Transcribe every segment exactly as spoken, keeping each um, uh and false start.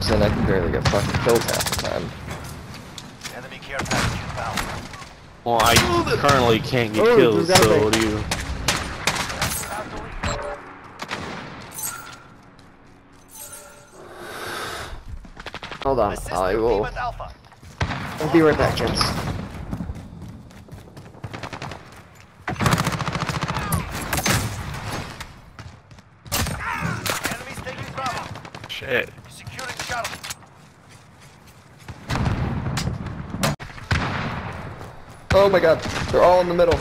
and I can barely get fucking kills half the time. Enemy care package inbound. Well, I currently can't get Oh, kills, there's gotta so be- what do you... Hold on, Assist I your will. team at Alpha. I'll be right back, kids. Enemies taking Bravo. Shit. Securing shuttle. Oh my god, they're all in the middle.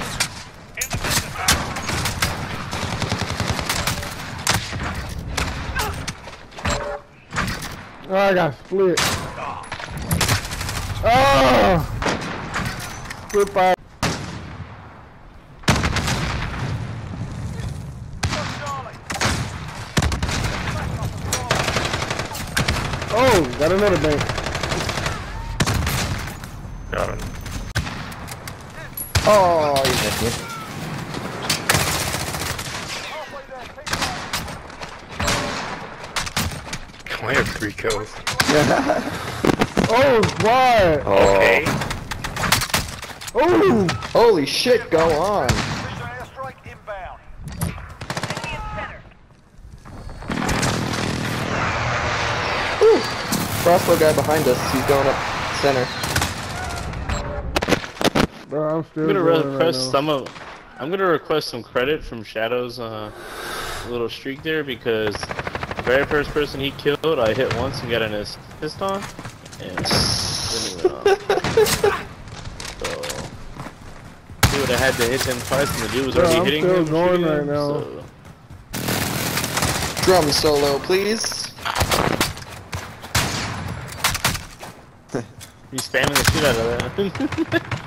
Oh, I got split. Oh! Split by. Oh, got another bank. Got him. Oh, you missed me. I have three kills. Oh, what? Okay. Oh! Holy shit, go on. Precision airstrike inbound. Whew. Crossbow guy behind us, he's going up center. Bro, I'm still I'm gonna going right request now. some of... I'm gonna request some credit from Shadow's uh, little streak there because the very first person he killed, I hit once and got an assist on, and then he went off. So he would have had to hit him twice, and the dude was Bro, already I'm hitting still him. going shooting right him, now. So. Drum solo, please. He's spamming the shit out of that.